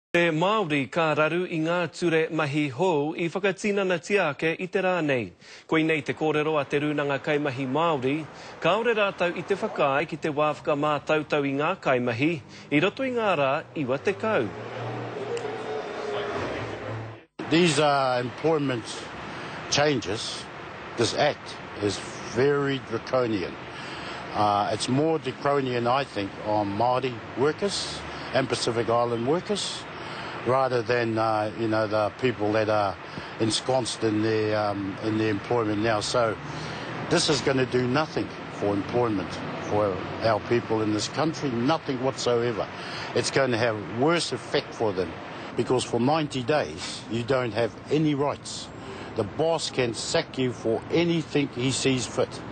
Te Māori ka raru I ngā ture mahi hoou I whakatinanatia ke I te rānei. Koinei te korero a Te Runanga Kaimahi Maori, Kaore ratou I te whakaae ki te wā whakamaatautau I ngā kaimahi, I roto I ngā rā iwa tekau. These employment changes, this act is very draconian. It's more draconian, I think, on Māori workers and Pacific Island workers, rather than the people that are ensconced in their employment now. So this is going to do nothing for employment for our people in this country, nothing whatsoever. It's going to have worse effect for them, because for 90 days you don't have any rights. The boss can sack you for anything he sees fit.